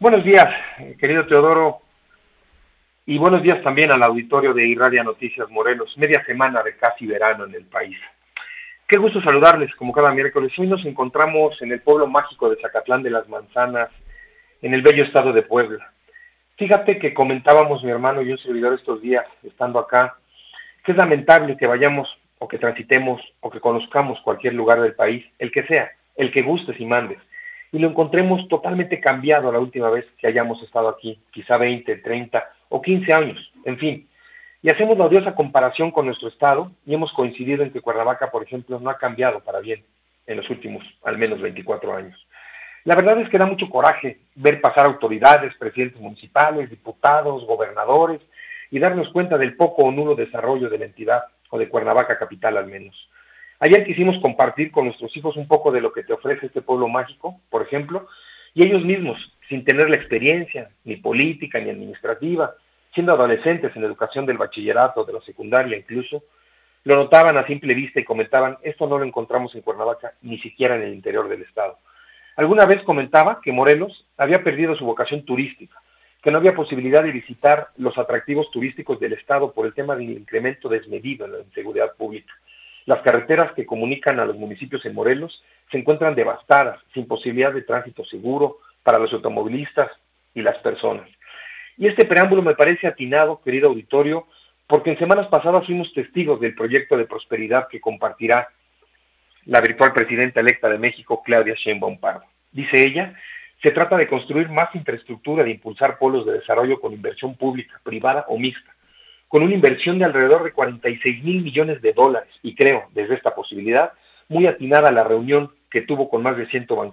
Buenos días, querido Teodoro, y buenos días también al auditorio de Irradia Noticias Morelos, media semana de casi verano en el país. Qué gusto saludarles como cada miércoles. Hoy nos encontramos en el pueblo mágico de Zacatlán de las Manzanas, en el bello estado de Puebla. Fíjate que comentábamos mi hermano y un servidor estos días, estando acá, que es lamentable que vayamos o que transitemos o que conozcamos cualquier lugar del país, el que sea, el que gustes y mandes, y lo encontremos totalmente cambiado a la última vez que hayamos estado aquí, quizá 20, 30 o 15 años, en fin. Y hacemos la odiosa comparación con nuestro estado y hemos coincidido en que Cuernavaca, por ejemplo, no ha cambiado para bien en los últimos al menos 24 años. La verdad es que da mucho coraje ver pasar autoridades, presidentes municipales, diputados, gobernadores y darnos cuenta del poco o nulo desarrollo de la entidad o de Cuernavaca capital al menos. Ayer quisimos compartir con nuestros hijos un poco de lo que te ofrece este pueblo mágico, por ejemplo, y ellos mismos, sin tener la experiencia, ni política, ni administrativa, siendo adolescentes en la educación del bachillerato, de la secundaria incluso, lo notaban a simple vista y comentaban, esto no lo encontramos en Cuernavaca, ni siquiera en el interior del estado. Alguna vez comentaba que Morelos había perdido su vocación turística, que no había posibilidad de visitar los atractivos turísticos del estado por el tema del incremento desmedido en la inseguridad pública. Las carreteras que comunican a los municipios en Morelos se encuentran devastadas, sin posibilidad de tránsito seguro para los automovilistas y las personas. Y este preámbulo me parece atinado, querido auditorio, porque en semanas pasadas fuimos testigos del proyecto de prosperidad que compartirá la virtual presidenta electa de México, Claudia Sheinbaum Pardo. Dice ella, se trata de construir más infraestructura, de impulsar polos de desarrollo con inversión pública, privada o mixta, con una inversión de alrededor de 46,000 millones de dólares, y creo, desde esta posibilidad, muy atinada a la reunión que tuvo con más de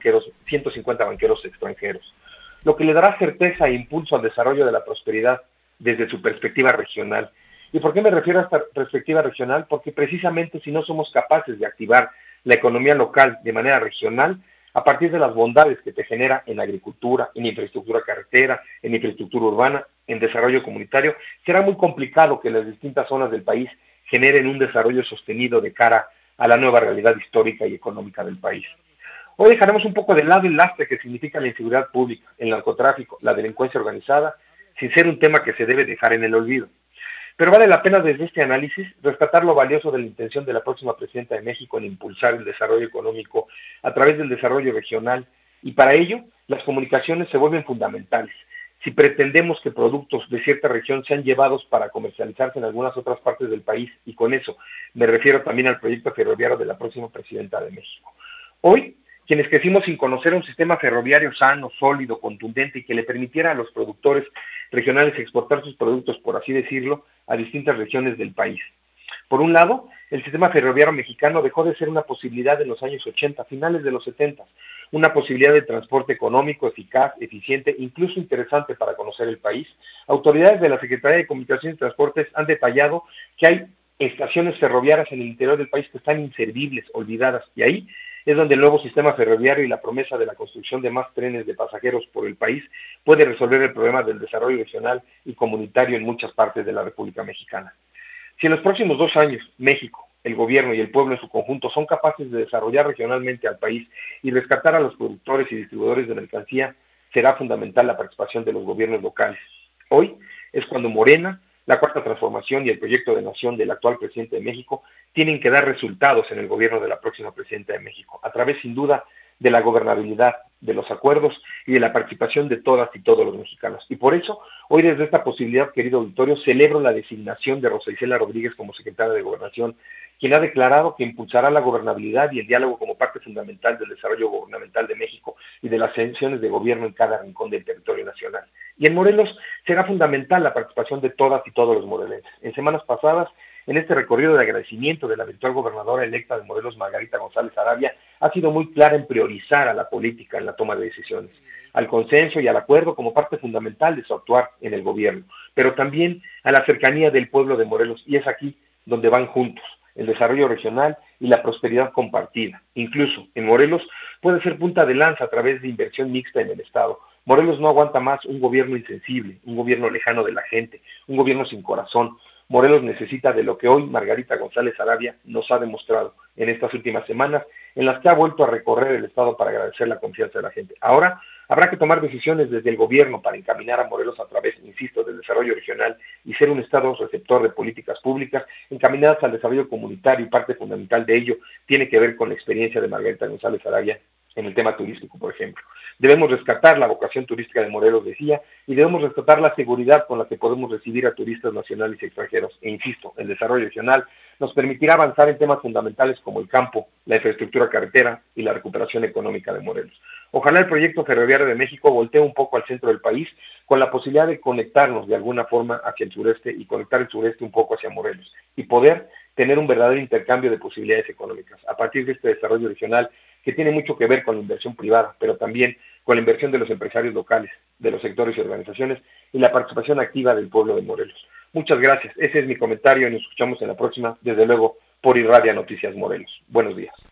150 banqueros extranjeros, lo que le dará certeza e impulso al desarrollo de la prosperidad desde su perspectiva regional. ¿Y por qué me refiero a esta perspectiva regional? Porque precisamente si no somos capaces de activar la economía local de manera regional, a partir de las bondades que te genera en agricultura, en infraestructura carretera, en infraestructura urbana, en desarrollo comunitario, será muy complicado que las distintas zonas del país generen un desarrollo sostenido de cara a la nueva realidad histórica y económica del país. Hoy dejaremos un poco de lado el lastre que significa la inseguridad pública, el narcotráfico, la delincuencia organizada, sin ser un tema que se debe dejar en el olvido. Pero vale la pena desde este análisis rescatar lo valioso de la intención de la próxima presidenta de México en impulsar el desarrollo económico a través del desarrollo regional, y para ello las comunicaciones se vuelven fundamentales. Si pretendemos que productos de cierta región sean llevados para comercializarse en algunas otras partes del país, y con eso me refiero también al proyecto ferroviario de la próxima presidenta de México. Hoy, quienes crecimos sin conocer un sistema ferroviario sano, sólido, contundente y que le permitiera a los productores regionales exportar sus productos, por así decirlo, a distintas regiones del país. Por un lado, el sistema ferroviario mexicano dejó de ser una posibilidad en los años 80, finales de los 70, una posibilidad de transporte económico, eficaz, eficiente, incluso interesante para conocer el país. Autoridades de la Secretaría de Comunicaciones y Transportes han detallado que hay estaciones ferroviarias en el interior del país que están inservibles, olvidadas, y ahí es donde el nuevo sistema ferroviario y la promesa de la construcción de más trenes de pasajeros por el país puede resolver el problema del desarrollo regional y comunitario en muchas partes de la República Mexicana. Si en los próximos 2 años México, el gobierno y el pueblo en su conjunto son capaces de desarrollar regionalmente al país y rescatar a los productores y distribuidores de mercancía, será fundamental la participación de los gobiernos locales. Hoy es cuando Morena, la Cuarta Transformación y el proyecto de nación del actual presidente de México tienen que dar resultados en el gobierno de la próxima presidenta de México, a través sin duda de la gobernabilidad, de los acuerdos y de la participación de todas y todos los mexicanos. Y por eso, hoy desde esta posibilidad, querido auditorio, celebro la designación de Rosa Isela Rodríguez como secretaria de Gobernación, quien ha declarado que impulsará la gobernabilidad y el diálogo como parte fundamental del desarrollo gubernamental de México y de las funciones de gobierno en cada rincón del territorio nacional. Y en Morelos será fundamental la participación de todas y todos los morelenses. En semanas pasadas, en este recorrido de agradecimiento de la virtual gobernadora electa de Morelos, Margarita González Arabia, ha sido muy clara en priorizar a la política en la toma de decisiones, al consenso y al acuerdo como parte fundamental de su actuar en el gobierno, pero también a la cercanía del pueblo de Morelos, y es aquí donde van juntos el desarrollo regional y la prosperidad compartida. Incluso en Morelos puede ser punta de lanza a través de inversión mixta en el Estado. Morelos no aguanta más un gobierno insensible, un gobierno lejano de la gente, un gobierno sin corazón. Morelos necesita de lo que hoy Margarita González Arabia nos ha demostrado en estas últimas semanas, en las que ha vuelto a recorrer el estado para agradecer la confianza de la gente. Ahora habrá que tomar decisiones desde el gobierno para encaminar a Morelos a través, insisto, del desarrollo regional y ser un estado receptor de políticas públicas encaminadas al desarrollo comunitario, y parte fundamental de ello tiene que ver con la experiencia de Margarita González Arabia en el tema turístico, por ejemplo. Debemos rescatar la vocación turística de Morelos, decía, y debemos rescatar la seguridad con la que podemos recibir a turistas nacionales y extranjeros. E insisto, el desarrollo regional nos permitirá avanzar en temas fundamentales como el campo, la infraestructura carretera y la recuperación económica de Morelos. Ojalá el proyecto ferroviario de México voltee un poco al centro del país con la posibilidad de conectarnos de alguna forma hacia el sureste y conectar el sureste un poco hacia Morelos y poder tener un verdadero intercambio de posibilidades económicas a partir de este desarrollo regional que tiene mucho que ver con la inversión privada, pero también con la inversión de los empresarios locales, de los sectores y organizaciones y la participación activa del pueblo de Morelos. Muchas gracias. Ese es mi comentario y nos escuchamos en la próxima, desde luego, por Irradia Noticias Morelos. Buenos días.